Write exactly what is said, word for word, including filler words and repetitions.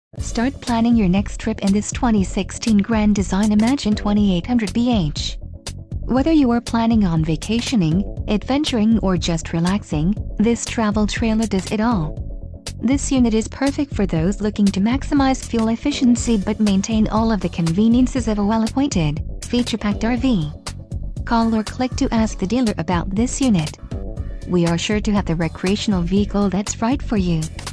Start planning your next trip in this twenty sixteen Grand Design Imagine twenty-eight hundred B H. Whether you are planning on vacationing, adventuring or just relaxing, this travel trailer does it all. This unit is perfect for those looking to maximize fuel efficiency but maintain all of the conveniences of a well-appointed, feature-packed R V. Call or click to ask the dealer about this unit. We are sure to have the recreational vehicle that's right for you.